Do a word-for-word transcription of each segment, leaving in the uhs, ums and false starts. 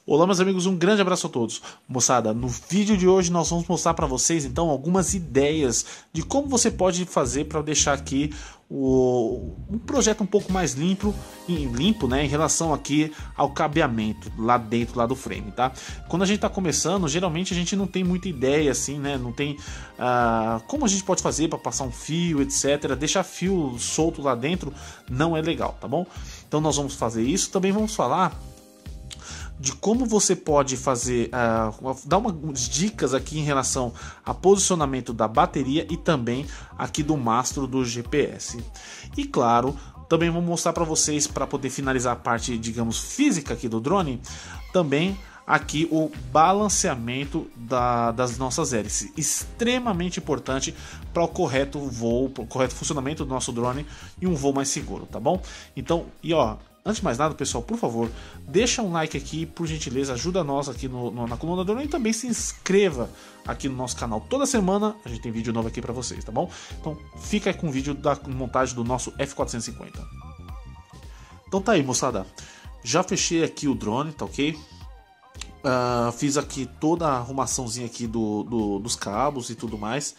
Olá meus amigos, um grande abraço a todos. Moçada, no vídeo de hoje nós vamos mostrar para vocês então algumas ideias de como você pode fazer para deixar aqui o, um projeto um pouco mais limpo, limpo né, em relação aqui ao cabeamento lá dentro lá do frame, tá? Quando a gente está começando, geralmente a gente não tem muita ideia assim, né? Não tem uh, como a gente pode fazer para passar um fio, etcétera. Deixar fio solto lá dentro não é legal, tá bom? Então nós vamos fazer isso. Também vamos falar de como você pode fazer, uh, dar umas dicas aqui em relação ao posicionamento da bateria e também aqui do mastro do G P S. E claro, também vou mostrar para vocês, para poder finalizar a parte, digamos, física aqui do drone, também aqui o balanceamento da, das nossas hélices, extremamente importante para o correto voo, para o correto funcionamento do nosso drone e um voo mais seguro, tá bom? Então, e ó, antes de mais nada, pessoal, por favor, deixa um like aqui, por gentileza, ajuda nós aqui no, no, na coluna do drone e também se inscreva aqui no nosso canal. Toda semana a gente tem vídeo novo aqui para vocês, tá bom? Então fica aí com o vídeo da montagem do nosso F quatrocentos e cinquenta. Então tá aí, moçada, já fechei aqui o drone, tá ok? Uh, fiz aqui toda a arrumaçãozinha aqui do, do, dos cabos e tudo mais.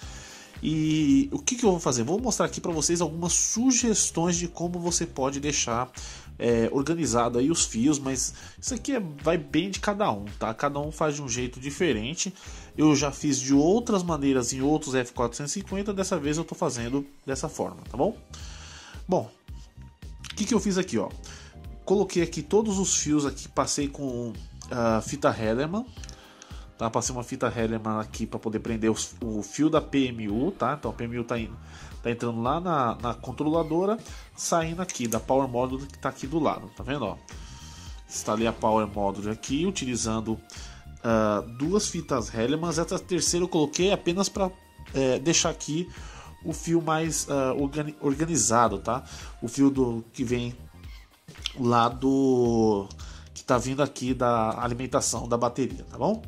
E o que, que eu vou fazer? Vou mostrar aqui para vocês algumas sugestões de como você pode deixar é, organizado aí os fios, mas isso aqui é, vai bem de cada um, tá? Cada um faz de um jeito diferente. Eu já fiz de outras maneiras em outros F quatrocentos e cinquenta, dessa vez eu tô fazendo dessa forma, tá bom? Bom, o que, que eu fiz aqui, ó? Coloquei aqui todos os fios aqui, passei com uh, fita Hellerman. Tá, passei uma fita Hellerman aqui para poder prender os, o fio da P M U, tá? Então a P M U tá, indo, tá entrando lá na, na controladora, saindo aqui da Power Module que tá aqui do lado, tá vendo? Ó? Instalei a Power Module aqui, utilizando uh, duas fitas Hellerman. Essa terceira eu coloquei apenas para é, deixar aqui o fio mais uh, organi organizado, tá? O fio do que vem lá do que tá vindo aqui da alimentação da bateria, tá bom?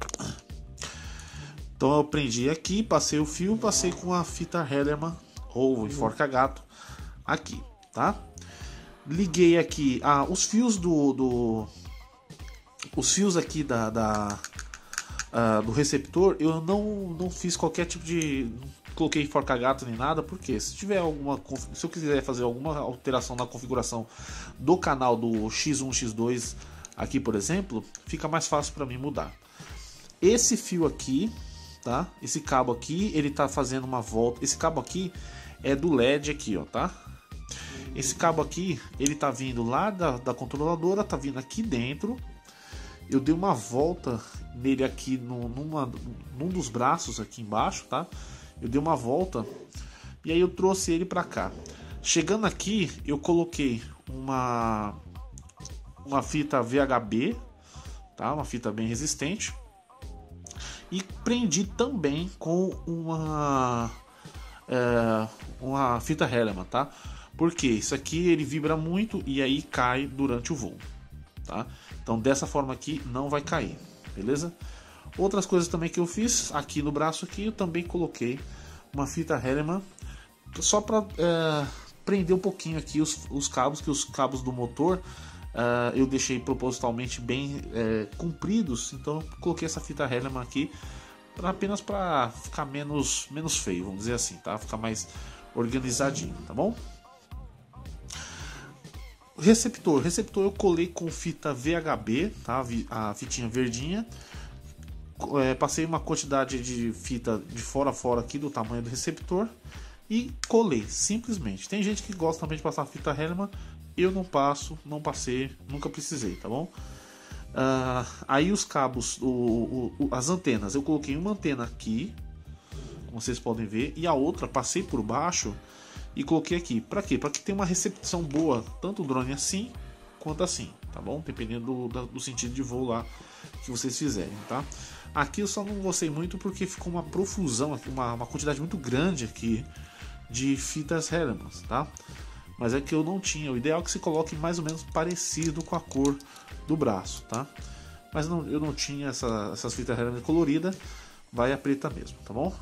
Então eu prendi aqui, passei o fio, passei com a fita Hellerman ou enforca-gato aqui, tá? Liguei aqui ah, os fios do, do os fios aqui da, da uh, do receptor. Eu não não fiz qualquer tipo de, não coloquei enforca-gato nem nada, porque se tiver alguma, se eu quiser fazer alguma alteração na configuração do canal do X um, X dois aqui, por exemplo, fica mais fácil para mim mudar. Esse fio aqui, tá? Esse cabo aqui, ele tá fazendo uma volta. Esse cabo aqui é do L E D aqui, ó, tá? Esse cabo aqui, ele tá vindo lá da, da controladora, tá vindo aqui dentro. Eu dei uma volta nele aqui no, numa, num dos braços aqui embaixo, tá? Eu dei uma volta e aí eu trouxe ele para cá. Chegando aqui, eu coloquei uma uma fita V H B, tá? Uma fita bem resistente. E prendi também com uma é, uma fita Hellerman, tá? Porque isso aqui ele vibra muito e aí cai durante o voo, tá? Então dessa forma aqui não vai cair, beleza? Outras coisas também que eu fiz aqui no braço aqui, eu também coloquei uma fita Hellerman só para é, prender um pouquinho aqui os, os cabos, que os cabos do motor Uh, eu deixei propositalmente bem é, compridos, então eu coloquei essa fita Hellerman aqui pra, apenas para ficar menos, menos feio, vamos dizer assim, tá? Ficar mais organizadinho, tá bom? Receptor, receptor eu colei com fita V H B, tá? A fitinha verdinha. É, passei uma quantidade de fita de fora a fora aqui do tamanho do receptor e colei, simplesmente. Tem gente que gosta também de passar fita Hellerman. Eu não passo, não passei, nunca precisei, tá bom? Uh, aí os cabos, o, o, o, as antenas, eu coloquei uma antena aqui, como vocês podem ver, e a outra passei por baixo e coloquei aqui. Para quê? Para que tenha uma recepção boa, tanto o drone assim quanto assim, tá bom? Dependendo do, do sentido de voo lá que vocês fizerem, tá? Aqui eu só não gostei muito porque ficou uma profusão, uma, uma quantidade muito grande aqui de fitas Hellerman, tá? Mas é que eu não tinha. O ideal é que se coloque mais ou menos parecido com a cor do braço, tá? Mas não, eu não tinha essa, essas fitas Hellerman coloridas. Vai a preta mesmo, tá bom?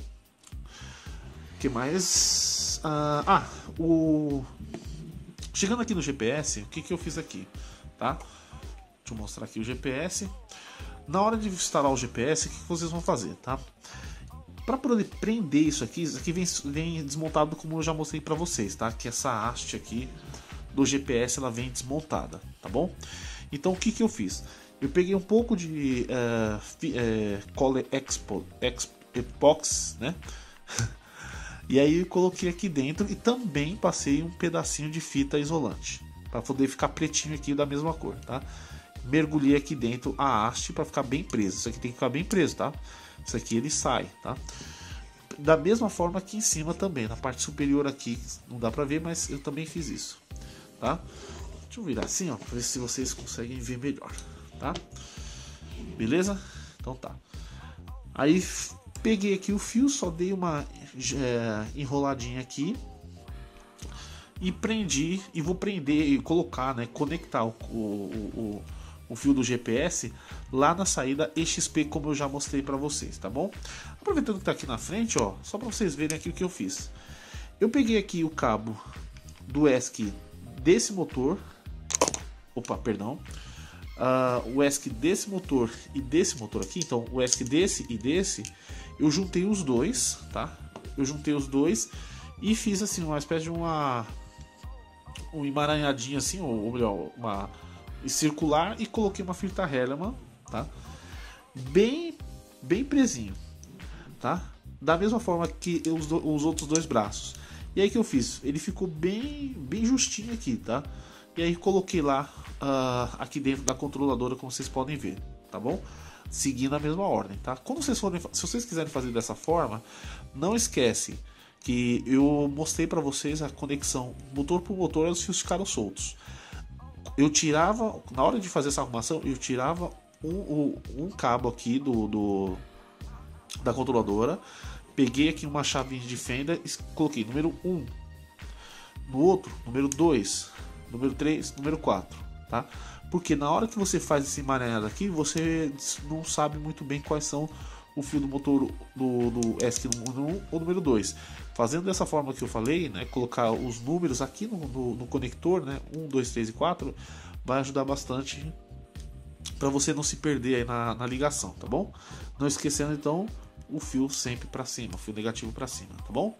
O que mais? Ah, ah, o... Chegando aqui no G P S, o que, que eu fiz aqui, tá? Deixa eu mostrar aqui o G P S. na hora de instalar o G P S, o que vocês vão fazer, tá? Para poder prender isso aqui, isso aqui vem, vem desmontado como eu já mostrei para vocês, tá? Que essa haste aqui do G P S ela vem desmontada, tá bom? Então o que que eu fiz? Eu peguei um pouco de uh, uh, Colle Expo, Expo, Epox, né? E aí eu coloquei aqui dentro e também passei um pedacinho de fita isolante para poder ficar pretinho aqui da mesma cor, tá? Mergulhei aqui dentro a haste para ficar bem preso. Isso aqui tem que ficar bem preso, tá? Isso aqui ele sai, tá? Da mesma forma aqui em cima também, na parte superior aqui, não dá pra ver, mas eu também fiz isso, tá? Deixa eu virar assim, ó, pra ver se vocês conseguem ver melhor, tá? Beleza? Então tá. Aí peguei aqui o fio, só dei uma é, enroladinha aqui e prendi, e vou prender e colocar, né, conectar o, o, o o fio do G P S lá na saída E X P, como eu já mostrei para vocês, tá bom? Aproveitando que tá aqui na frente, ó, só para vocês verem aqui o que eu fiz. Eu peguei aqui o cabo do E S C desse motor, opa, perdão, uh, o E S C desse motor e desse motor aqui, então o E S C desse e desse, eu juntei os dois, tá? Eu juntei os dois e fiz assim uma espécie de uma um emaranhadinho assim, ou melhor, uma circular, e coloquei uma fita Hellman, tá? Bem, bem presinho, tá? Da mesma forma que os, do, os outros dois braços. E aí que eu fiz? Ele ficou bem, bem justinho aqui, tá? E aí coloquei lá uh, aqui dentro da controladora, como vocês podem ver, tá bom? Seguindo a mesma ordem, tá? Quando vocês forem, se vocês quiserem fazer dessa forma, não esquece que eu mostrei para vocês a conexão motor por motor, os fios ficaram soltos. Eu tirava, na hora de fazer essa arrumação, eu tirava um, um, um cabo aqui do, do da controladora, peguei aqui uma chavinha de fenda e coloquei número um, no outro, número dois, número três, número quatro, tá? Porque na hora que você faz esse emaranhado aqui, você não sabe muito bem quais são o fio do motor do, do E S C número um ou número dois. Fazendo dessa forma que eu falei, né, colocar os números aqui no, no, no conector, né, um, dois, três e quatro, vai ajudar bastante para você não se perder aí na, na ligação, tá bom? Não esquecendo então o fio sempre para cima, o fio negativo para cima, tá bom?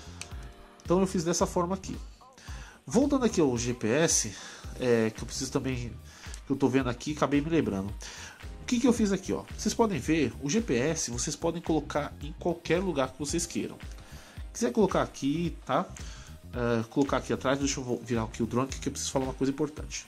Então eu fiz dessa forma aqui. Voltando aqui ao G P S, é, que eu preciso também, que eu tô vendo aqui, acabei me lembrando. O que que eu fiz aqui, ó? Vocês podem ver, o G P S vocês podem colocar em qualquer lugar que vocês queiram. Quiser colocar aqui, tá? Uh, colocar aqui atrás, deixa eu virar aqui o drone, que eu preciso falar uma coisa importante.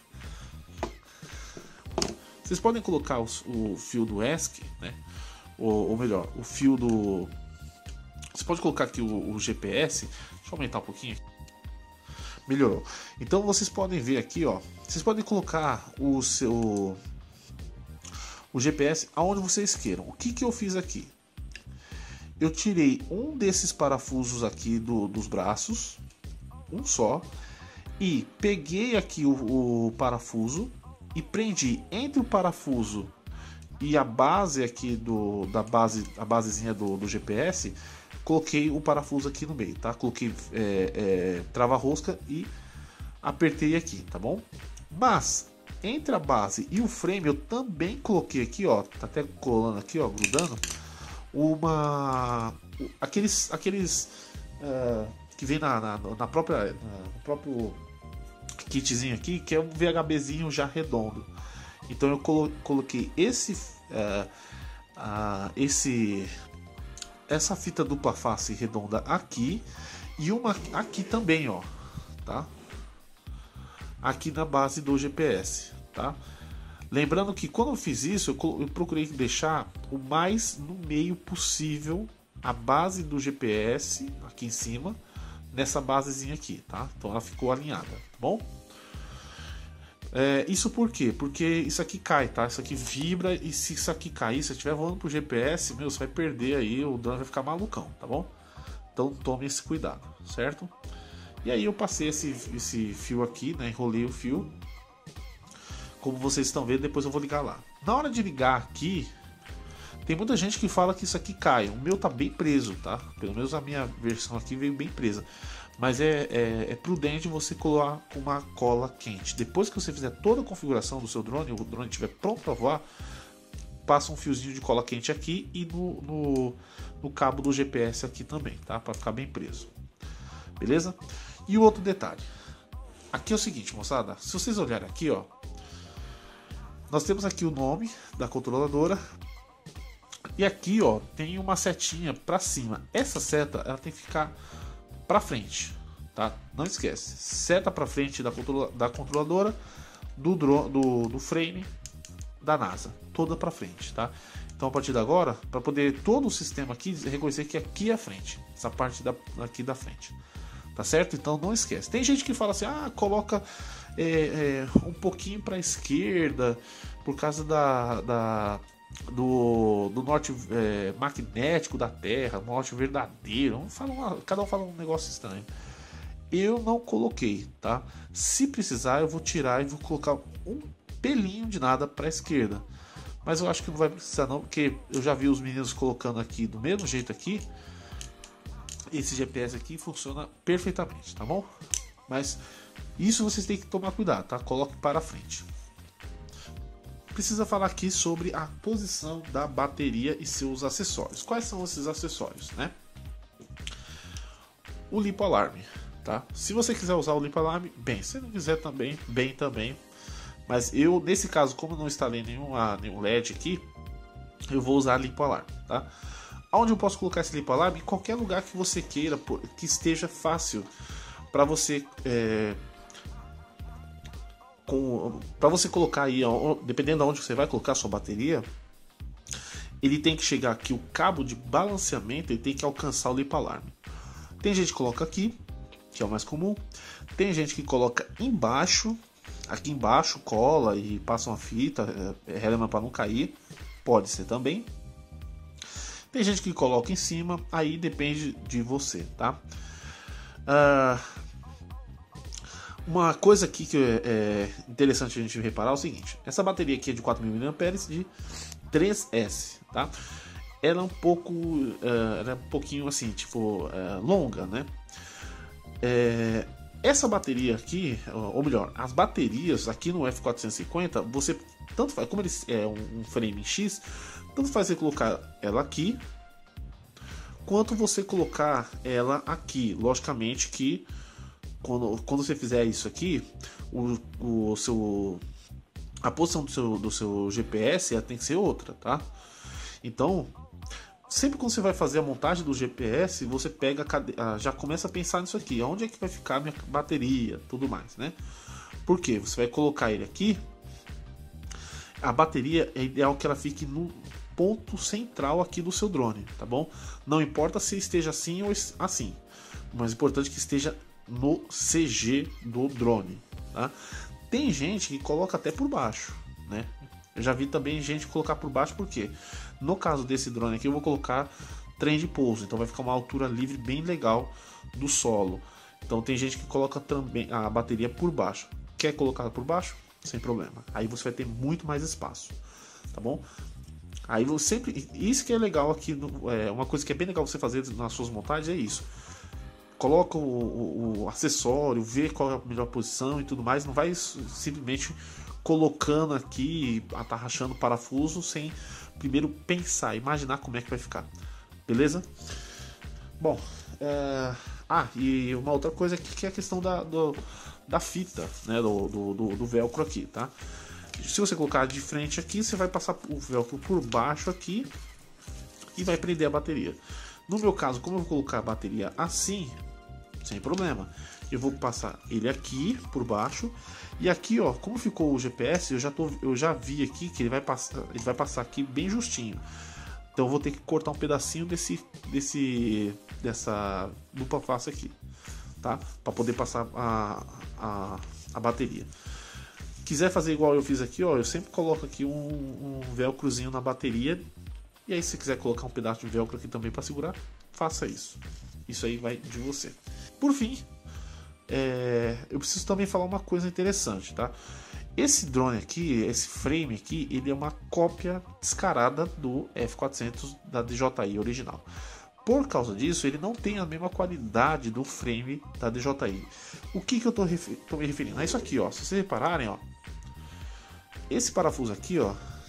Vocês podem colocar os, o fio do E S C, né? Ou, ou melhor, o fio do... Você pode colocar aqui o, o G P S. Deixa eu aumentar um pouquinho. Melhorou. Então vocês podem ver aqui, ó. Vocês podem colocar o seu... o G P S aonde vocês queiram. O que que eu fiz aqui? Eu tirei um desses parafusos aqui do, dos braços, um só, e peguei aqui o, o parafuso e prendi entre o parafuso e a base aqui do, da base, a basezinha do, do G P S, coloquei o parafuso aqui no meio, tá? Coloquei é, é, trava-rosca e apertei aqui, tá bom? Mas entre a base e o frame eu também coloquei aqui, ó, tá até colando aqui, ó, grudando, uma aqueles aqueles uh, que vem na, na, na própria na, no próprio kitzinho aqui, que é um VHBzinho já redondo. Então eu colo coloquei esse uh, uh, esse essa fita dupla face redonda aqui e uma aqui também, ó, tá? Aqui na base do G P S, tá? Lembrando que quando eu fiz isso, eu, eu procurei deixar o mais no meio possível a base do G P S aqui em cima, nessa basezinha aqui, tá? Então ela ficou alinhada, tá bom? É, isso por quê? Porque isso aqui cai, tá? Isso aqui vibra, e se isso aqui cair, se estiver voando pro G P S, meu, você vai perder aí, o drone vai ficar malucão, tá bom? Então tome esse cuidado, certo? E aí eu passei esse, esse fio aqui, né? Enrolei o fio. Como vocês estão vendo, depois eu vou ligar lá. Na hora de ligar aqui, tem muita gente que fala que isso aqui cai. O meu tá bem preso, tá? Pelo menos a minha versão aqui veio bem presa. Mas é, é, é prudente você colar com uma cola quente. Depois que você fizer toda a configuração do seu drone, o drone estiver pronto para voar, passa um fiozinho de cola quente aqui e no, no, no cabo do G P S aqui também, tá? Para ficar bem preso. Beleza? E o outro detalhe. Aqui é o seguinte, moçada. Se vocês olharem aqui, ó, nós temos aqui o nome da controladora. E aqui, ó, tem uma setinha para cima. Essa seta, ela tem que ficar para frente, tá? Não esquece. Seta para frente da, controla da controladora, do, drone, do, do frame da NASA. Toda para frente, tá? Então, a partir de agora, para poder todo o sistema aqui reconhecer que aqui é a frente. Essa parte da, aqui da frente. Tá certo? Então, não esquece. Tem gente que fala assim, ah, coloca é, é, um pouquinho para a esquerda por causa da... da do, do norte é, magnético da Terra, norte verdadeiro. Fala uma, cada um fala um negócio estranho. Eu não coloquei, tá? Se precisar, eu vou tirar e vou colocar um pelinho de nada para a esquerda. Mas eu acho que não vai precisar não, porque eu já vi os meninos colocando aqui do mesmo jeito aqui. Esse G P S aqui funciona perfeitamente, tá bom? Mas isso vocês têm que tomar cuidado, tá? Coloque para frente. Precisa falar aqui sobre a posição da bateria e seus acessórios. Quais são esses acessórios, né? O limpo alarme, tá? Se você quiser usar o limpo alarme, bem. Se não quiser também, bem também. Mas eu, nesse caso, como eu não instalei nenhuma, nenhum L E D aqui, eu vou usar limpo alarme, tá? Onde eu posso colocar esse limpo alarme? Em qualquer lugar que você queira, que esteja fácil para você... É, para você colocar aí, ó, dependendo de onde você vai colocar a sua bateria, ele tem que chegar aqui, o cabo de balanceamento, ele tem que alcançar o limpo alarme. Tem gente que coloca aqui, que é o mais comum. Tem gente que coloca embaixo, aqui embaixo cola e passa uma fita, é, relema para não cair, pode ser também. Tem gente que coloca em cima, aí depende de você, tá? Ah, Uma coisa aqui que é interessante a gente reparar é o seguinte: essa bateria aqui é de quatro mil miliamperes de três S, tá? Ela é um pouco, uh, ela é um pouquinho assim, tipo, uh, longa, né? É, essa bateria aqui, ou melhor, as baterias aqui no F quatrocentos e cinquenta, você tanto faz, como ele é um, um frame X, tanto faz você colocar ela aqui, quanto você colocar ela aqui. Logicamente que Quando, quando você fizer isso aqui, o, o seu, a posição do seu, do seu G P S ela tem que ser outra, tá? Então, sempre quando você vai fazer a montagem do G P S, você pega a, já começa a pensar nisso aqui, onde é que vai ficar a minha bateria, tudo mais, né? Por quê? Você vai colocar ele aqui, a bateria é ideal que ela fique no ponto central aqui do seu drone, tá bom? Não importa se esteja assim ou assim, mas é importante que esteja no C G do drone, tá? Tem gente que coloca até por baixo, né? Eu já vi também gente colocar por baixo, porque no caso desse drone aqui eu vou colocar trem de pouso, então vai ficar uma altura livre bem legal do solo. Então tem gente que coloca também a bateria por baixo. Quer colocar por baixo? Sem problema. Aí você vai ter muito mais espaço, tá bom? Aí você sempre, isso que é legal aqui, é uma coisa que é bem legal você fazer nas suas montagens é isso. Coloca o, o, o acessório, vê qual é a melhor posição e tudo mais. Não vai simplesmente colocando aqui, atarrachando parafuso sem primeiro pensar, imaginar como é que vai ficar. Beleza? Bom, é... ah, e uma outra coisa aqui que é a questão da, do, da fita, né, do, do, do, do velcro aqui, tá? Se você colocar de frente aqui, você vai passar o velcro por baixo aqui e vai prender a bateria. No meu caso, como eu vou colocar a bateria assim, sem problema, eu vou passar ele aqui por baixo e aqui, ó, como ficou o G P S, eu já tô, eu já vi aqui que ele vai passar, ele vai passar aqui bem justinho. Então eu vou ter que cortar um pedacinho desse, desse, dessa dupla face aqui, tá? Para poder passar a, a, a bateria. Quiser fazer igual eu fiz aqui, ó, eu sempre coloco aqui um, um velcrozinho na bateria. E aí, se quiser colocar um pedaço de velcro aqui também para segurar, faça isso. Isso aí vai de você. Por fim, é, eu preciso também falar uma coisa interessante, tá? Esse drone aqui, esse frame aqui, ele é uma cópia descarada do F quatrocentos da D J I original. Por causa disso, ele não tem a mesma qualidade do frame da D J I. O que, que eu tô, me referindo? É isso aqui, ó. Se vocês repararem, ó, esse parafuso aqui, ó,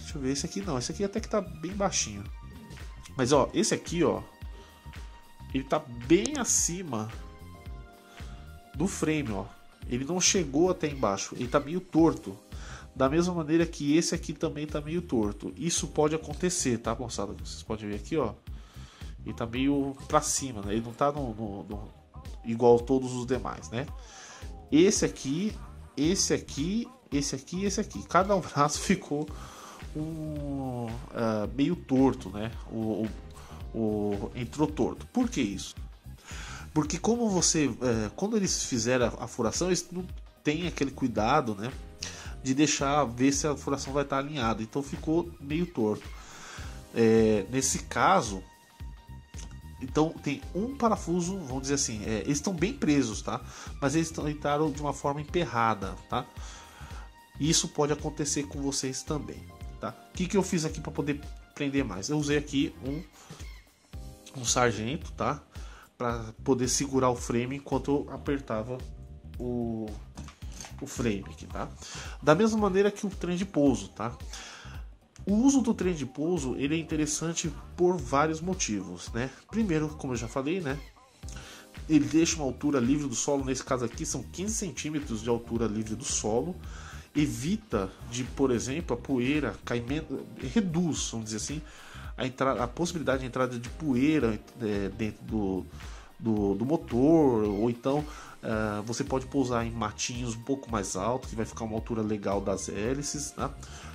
deixa eu ver, esse aqui não, esse aqui até que tá bem baixinho. Mas ó, esse aqui ó, ele tá bem acima do frame, ó. Ele não chegou até embaixo, ele tá meio torto. Da mesma maneira que esse aqui também tá meio torto. Isso pode acontecer, tá, moçada? Vocês podem ver aqui, ó. Ele tá meio pra cima, né? Ele não tá no, no, no, igual todos os demais, né? Esse aqui, esse aqui, esse aqui e esse aqui. Cada um braço ficou um, uh, meio torto, né? O, o, o, entrou torto. Por que isso? Porque como você, uh, quando eles fizeram a, a furação, eles não têm aquele cuidado, né? De deixar ver se a furação vai estar alinhada. Então ficou meio torto. É, nesse caso, então tem um parafuso, vamos dizer assim, é, eles estão bem presos, tá? Mas eles entraram de uma forma emperrada, tá? Isso pode acontecer com vocês também, tá? O que, que eu fiz aqui para poder prender mais? Eu usei aqui um, um sargento, tá? Para poder segurar o frame enquanto eu apertava o, o frame aqui, tá? Da mesma maneira que o trem de pouso, tá? O uso do trem de pouso ele é interessante por vários motivos, né? Primeiro, como eu já falei, né? Ele deixa uma altura livre do solo, nesse caso aqui são quinze centímetros de altura livre do solo, evita de, por exemplo, a poeira, caimento, reduz, vamos dizer assim, a, entrada, a possibilidade de entrada de poeira é, dentro do, do, do motor, ou então uh, você pode pousar em matinhos um pouco mais altos, que vai ficar uma altura legal das hélices, né?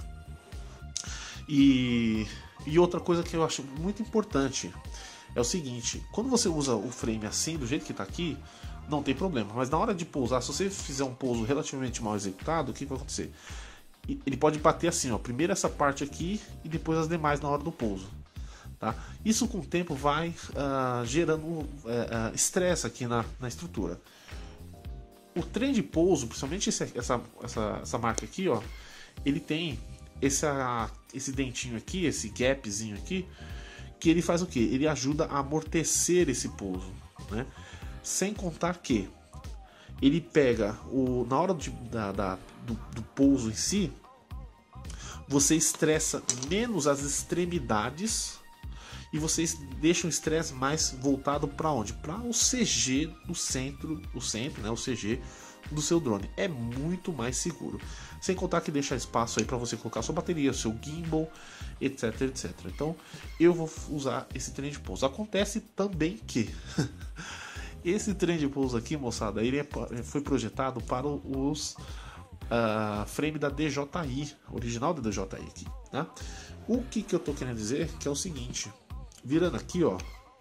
E, e outra coisa que eu acho muito importante é o seguinte: quando você usa o frame assim, do jeito que está aqui, não tem problema, mas na hora de pousar, se você fizer um pouso relativamente mal executado, o que vai acontecer? Ele pode bater assim, ó, primeiro essa parte aqui e depois as demais na hora do pouso, tá? Isso com o tempo vai uh, gerando estresse uh, uh, aqui na, na estrutura. O trem de pouso, principalmente esse, essa, essa, essa marca aqui, ó, ele tem esse, esse dentinho aqui, esse gapzinho aqui, que ele faz o que? Ele ajuda a amortecer esse pouso, né? Sem contar que ele pega o, na hora de, da, da, do, do pouso em si, você estressa menos as extremidades e vocês deixam o estresse mais voltado para onde? Para o C G do centro, o centro, né? O C G do seu drone. É muito mais seguro. Sem contar que deixa espaço aí para você colocar sua bateria, seu gimbal, etc, etcétera. Então eu vou usar esse trem de pouso. Acontece também que esse trem de pouso aqui, moçada, ele é, foi projetado para os uh, frame da D J I, original da D J I aqui, né? O que que eu tô querendo dizer que é o seguinte, virando aqui, ó,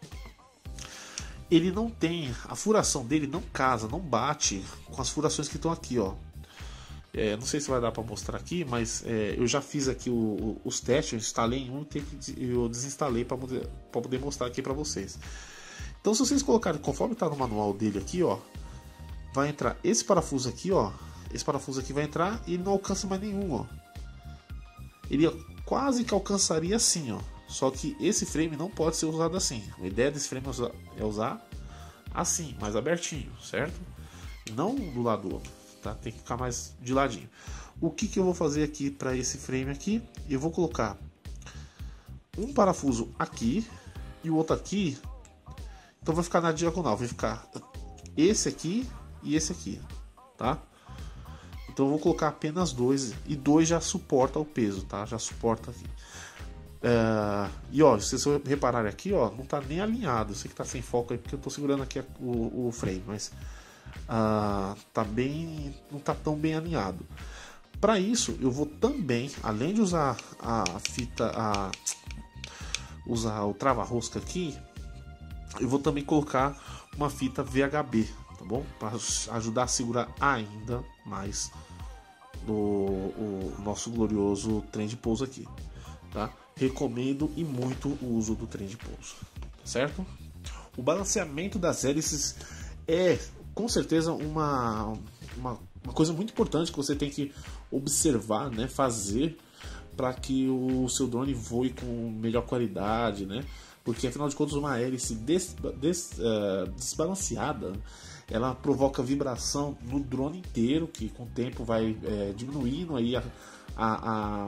ele não tem, a furação dele não casa, não bate com as furações que estão aqui, ó. É, não sei se vai dar para mostrar aqui, mas é, eu já fiz aqui o, o, os testes, eu instalei em um e eu desinstalei para poder, poder mostrar aqui para vocês. Então, se vocês colocarem, conforme está no manual dele aqui, ó, vai entrar esse parafuso aqui, ó, esse parafuso aqui vai entrar e ele não alcança mais nenhum, ó. Ele quase que alcançaria assim, ó. Só que esse frame não pode ser usado assim. A ideia desse frame é usar assim, mais abertinho, certo? Não do lado do outro, tá? Tem que ficar mais de ladinho. O que que eu vou fazer aqui para esse frame aqui? Eu vou colocar um parafuso aqui e o outro aqui. Então vai ficar na diagonal, vai ficar esse aqui e esse aqui, tá? Então eu vou colocar apenas dois e dois já suporta o peso, tá? Já suporta aqui. Uh, e ó, se vocês repararem aqui, ó, não tá nem alinhado. Eu sei que tá sem foco aí porque eu tô segurando aqui o, o frame, mas uh, tá bem, não tá tão bem alinhado. Para isso, eu vou também, além de usar a fita, a, usar o trava-rosca aqui, eu vou também colocar uma fita V H B, tá bom? Para ajudar a segurar ainda mais o, o nosso glorioso trem de pouso aqui, tá? Recomendo e muito o uso do trem de pouso, certo? O balanceamento das hélices é com certeza uma, uma, uma coisa muito importante que você tem que observar, né? Fazer para que o seu drone voe com melhor qualidade, né? Porque afinal de contas uma hélice des, des, uh, desbalanceada, ela provoca vibração no drone inteiro, que com o tempo vai é, diminuindo aí a, a, a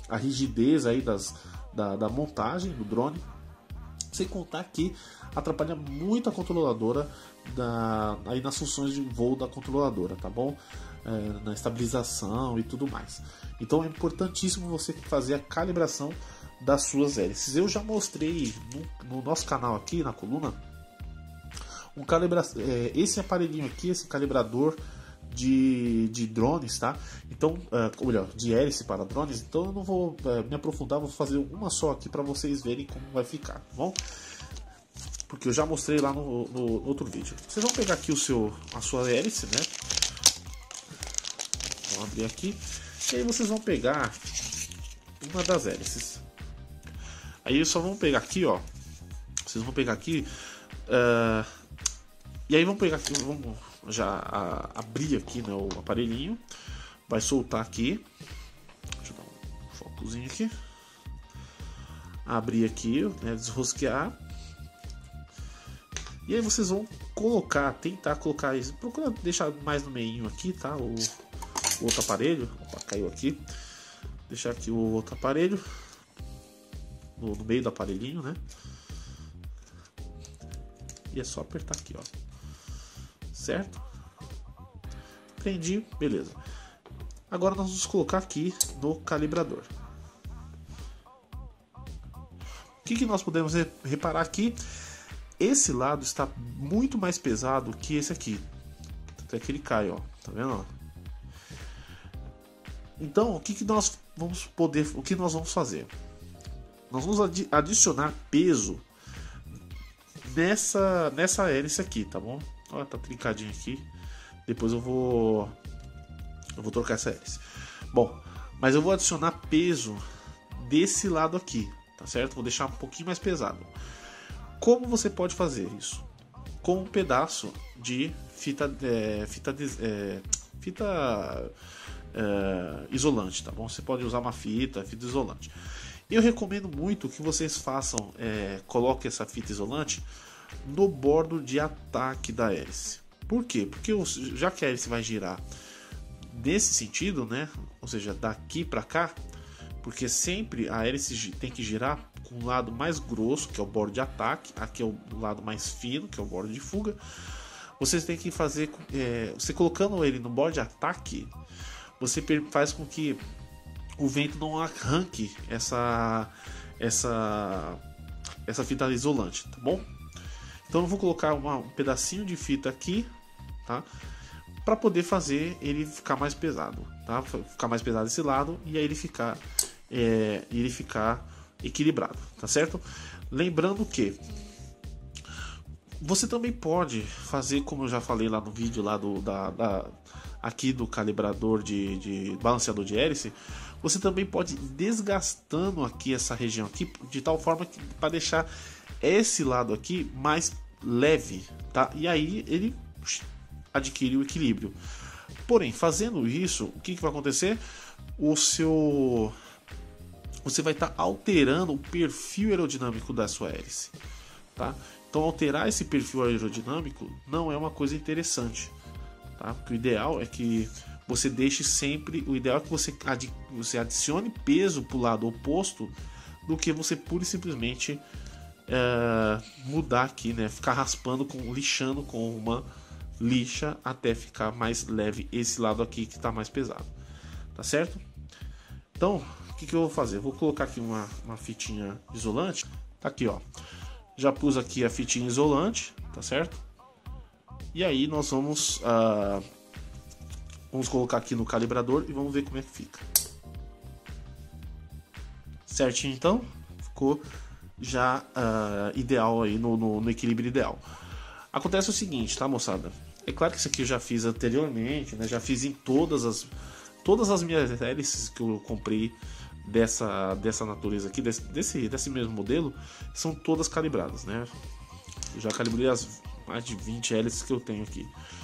a rigidez aí das, da, da montagem do drone. Sem contar que atrapalha muito a controladora da, aí nas funções de voo da controladora, tá bom? É, na estabilização e tudo mais. Então é importantíssimo você fazer a calibração das suas hélices. Eu já mostrei no, no nosso canal aqui na coluna um calibra, é, esse aparelhinho aqui, esse calibrador de, de drones, tá? Então, é, ou melhor, de hélice para drones. Então eu não vou é, me aprofundar, vou fazer uma só aqui para vocês verem como vai ficar, tá bom? Porque eu já mostrei lá no, no, no outro vídeo. Vocês vão pegar aqui o seu, a sua hélice, né? Vou abrir aqui. E aí vocês vão pegar uma das hélices. Aí só vão pegar aqui, ó. Vocês vão pegar aqui. Uh, e aí vão pegar aqui, vamos já a, abrir aqui, né, o aparelhinho. Vai soltar aqui. Deixa eu dar um focozinho aqui. Abrir aqui, né, desrosquear. E aí vocês vão colocar, tentar colocar isso. Procura deixar mais no meio aqui, tá? O, o outro aparelho. Opa, caiu aqui. Deixar aqui o outro aparelho. No, no meio do aparelhinho, né? E é só apertar aqui, ó. Certo? Prendi, beleza. Agora nós vamos colocar aqui no calibrador. O que, que nós podemos reparar aqui? Esse lado está muito mais pesado que esse aqui. Até que ele cai, ó. Tá vendo? Então, o que, que nós vamos poder, o que nós vamos fazer? Nós vamos adi adicionar peso nessa nessa hélice aqui, tá bom? Olha, tá trincadinho aqui. Depois eu vou eu vou trocar essa hélice. Bom, mas eu vou adicionar peso desse lado aqui, tá certo? Vou deixar um pouquinho mais pesado. Como você pode fazer isso? Com um pedaço de fita é, fita é, fita é, isolante, tá bom? Você pode usar uma fita, fita isolante. Eu recomendo muito que vocês façam, é, coloquem essa fita isolante no bordo de ataque da hélice. Por quê? Porque já que a hélice vai girar nesse sentido, né? Ou seja, daqui para cá, porque sempre a hélice tem que girar com o lado mais grosso, que é o bordo de ataque, aqui é o lado mais fino, que é o bordo de fuga. Vocês têm que fazer, é, você colocando ele no bordo de ataque, você faz com que o vento não arranque essa essa essa fita isolante, tá bom? Então eu vou colocar uma, um pedacinho de fita aqui, tá? Para poder fazer ele ficar mais pesado, tá? Ficar mais pesado esse lado e aí ele ficar é, ele ficar equilibrado, tá certo? Lembrando que você também pode fazer, como eu já falei lá no vídeo lá do da, da aqui do calibrador de, de balanceador de hélice. Você também pode ir desgastando aqui essa região aqui de tal forma que para deixar esse lado aqui mais leve, tá? E aí ele adquire o equilíbrio. Porém, fazendo isso, o que, que vai acontecer? O seu você vai estar tá alterando o perfil aerodinâmico da sua hélice, tá? Então alterar esse perfil aerodinâmico não é uma coisa interessante, tá? Porque o ideal é que você deixe sempre, o ideal é que você, adi, você adicione peso para o lado oposto do que você pura e simplesmente é, mudar aqui, né? Ficar raspando, com, lixando com uma lixa até ficar mais leve esse lado aqui que está mais pesado, tá certo? Então, o que, que eu vou fazer? Eu vou colocar aqui uma, uma fitinha isolante, tá aqui, ó. Já pus aqui a fitinha isolante, tá certo? E aí nós vamos... Uh, Vamos colocar aqui no calibrador e vamos ver como é que fica. Certinho, então. Ficou já uh, ideal aí, no, no, no equilíbrio ideal. Acontece o seguinte, tá, moçada? É claro que isso aqui eu já fiz anteriormente, né? Já fiz em todas as, todas as minhas hélices que eu comprei dessa, dessa natureza aqui, desse, desse, desse mesmo modelo, são todas calibradas, né? Eu já calibrei as mais de vinte hélices que eu tenho aqui.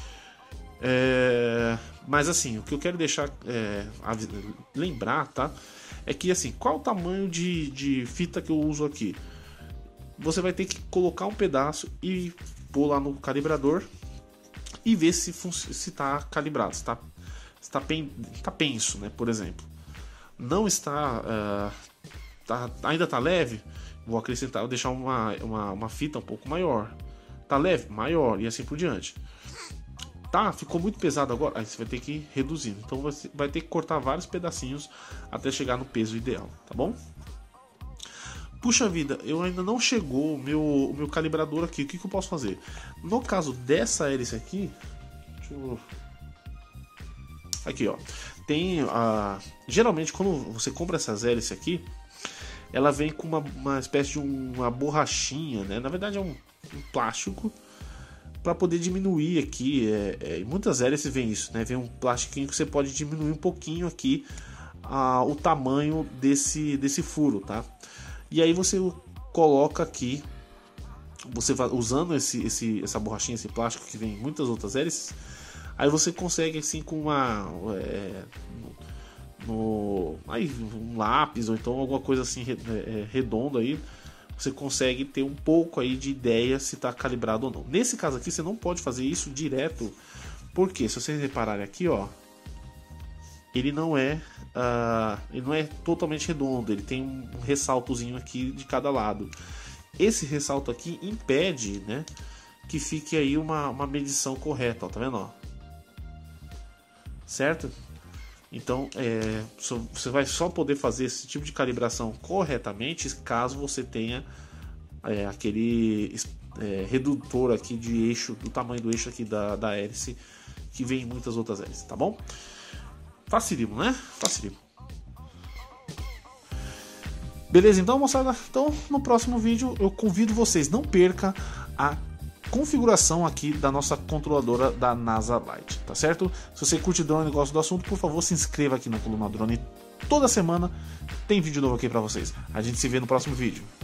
É, mas assim, o que eu quero deixar é, lembrar, tá? É que assim, qual o tamanho de, de fita que eu uso aqui? Você vai ter que colocar um pedaço e pôr lá no calibrador e ver se está calibrado, se está tá pen, tá penso, né? Por exemplo, não está, uh, tá, ainda está leve, vou acrescentar, vou deixar uma, uma, uma fita um pouco maior. Tá leve? Maior, e assim por diante. Tá, ficou muito pesado agora, aí você vai ter que ir reduzindo. Então você vai ter que cortar vários pedacinhos até chegar no peso ideal, tá bom? Puxa vida, eu ainda não chegou o meu, o meu calibrador aqui, o que, que eu posso fazer? No caso dessa hélice aqui, deixa eu... aqui ó, tem a... geralmente quando você compra essas hélices aqui, ela vem com uma, uma espécie de uma borrachinha, né? Na verdade é um, um plástico, para poder diminuir aqui, é, é, muitas hélices vem isso, né? Vem um plastiquinho que você pode diminuir um pouquinho aqui a, o tamanho desse, desse furo, tá? E aí você coloca aqui, você vai usando esse, esse, essa borrachinha, esse plástico que vem em muitas outras hélices, aí você consegue assim com uma é, no, aí, um lápis ou então alguma coisa assim é, redonda aí, você consegue ter um pouco aí de ideia se está calibrado ou não. Nesse caso aqui você não pode fazer isso direto, porque se vocês repararem aqui, ó, ele não é uh, ele não é totalmente redondo, ele tem um ressaltozinho aqui de cada lado. Esse ressalto aqui impede, né, que fique aí uma, uma medição correta, ó, tá vendo, ó? Certo? Então é, você vai só poder fazer esse tipo de calibração corretamente caso você tenha é, aquele é, redutor aqui de eixo, do tamanho do eixo aqui da, da hélice, que vem em muitas outras hélices, tá bom? Facílimo, né? Facílimo. Beleza, então, moçada? Então, no próximo vídeo eu convido vocês, não perca a configuração aqui da nossa controladora da NASA Lite, tá certo? Se você curte drone e gosta do assunto, por favor, se inscreva aqui na Coluna Drone. Toda semana tem vídeo novo aqui pra vocês. A gente se vê no próximo vídeo.